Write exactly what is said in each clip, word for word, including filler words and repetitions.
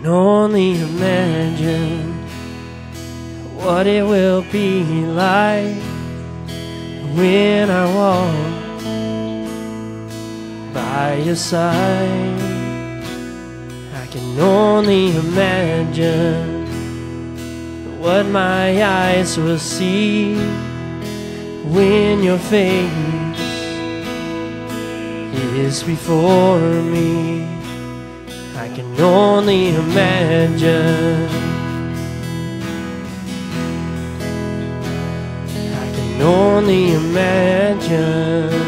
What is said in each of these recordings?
can only imagine what it will be like when I walk by your side. I can only imagine what my eyes will see when your face is before me. I can only imagine. I can only imagine.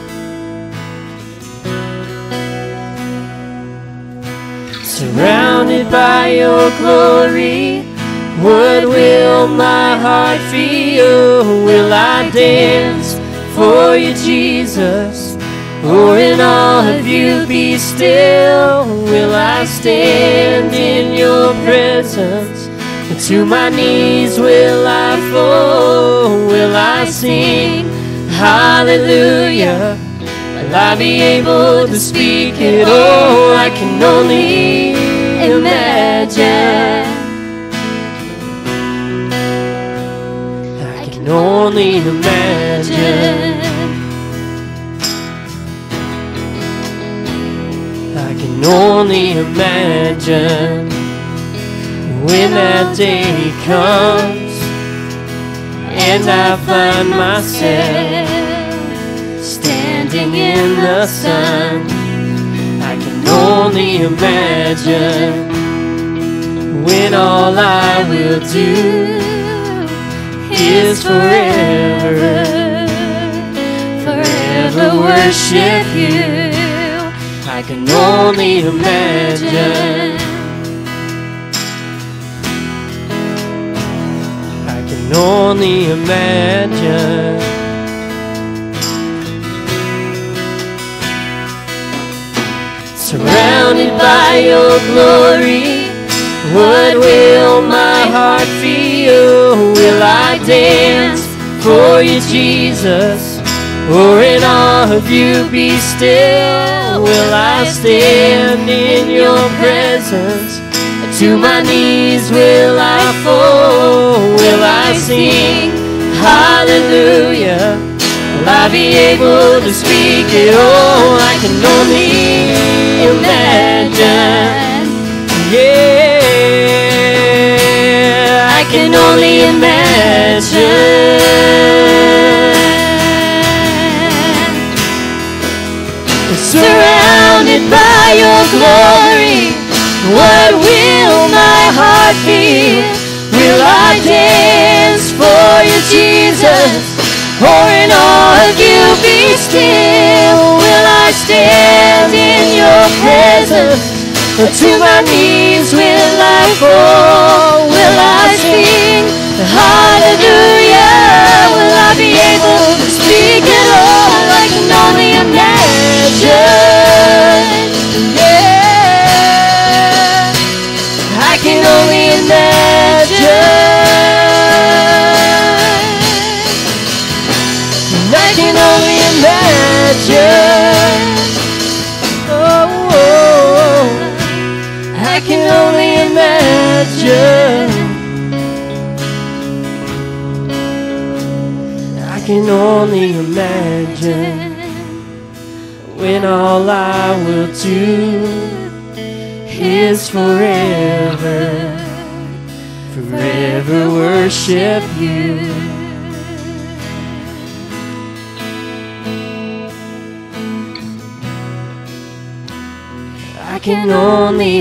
Surrounded by your glory, what will my heart feel? Will I dance for you, Jesus? Or in all of you be still? Will I stand in your presence? And to my knees will I fall? Will I sing hallelujah? Will I be able to speak it all? I can only imagine. I can only imagine. I can only imagine when that day comes and I find myself standing in the sun. I can only imagine when all I will do is forever, forever worship you. I can only imagine. I can only imagine. Surrounded by your glory, what will my heart feel? Will I dance for you, Jesus? Or in all of you be still? Will I stand in your presence? To my knees will I fall? Will I sing hallelujah? Will I be able to speak it all? I can only imagine. Yeah, I can only imagine. Surrounded by your glory, what will my heart feel? Will I dance for you, Jesus? Or in all of you be still? Will I stand in your presence? Or to my knees will I fall? Will I sing hallelujah? Will I be able to speak it all? I can only imagine. Yeah, I can only imagine. I can only imagine. Oh, oh, I can only imagine. I can only imagine when all I will do is forever, forever worship you. I can only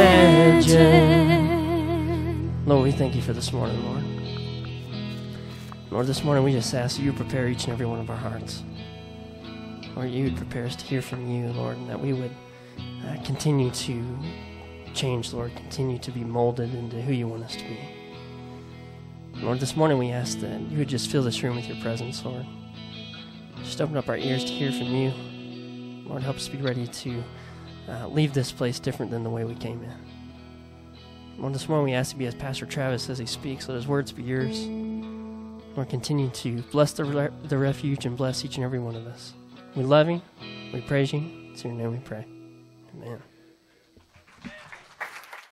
imagine. Lord, we thank you for this morning, Lord. Lord, this morning we just ask that you prepare each and every one of our hearts. Lord, you would prepare us to hear from you, Lord, and that we would uh, continue to change, Lord, continue to be molded into who you want us to be. Lord, this morning we ask that you would just fill this room with your presence, Lord. Just open up our ears to hear from you. Lord, help us be ready to uh, leave this place different than the way we came in. Lord, this morning we ask to be as Pastor Travis as he speaks. Let his words be yours. Lord, continue to bless the, re- the refuge and bless each and every one of us. We love you. We praise you. It's in your name we pray. Amen.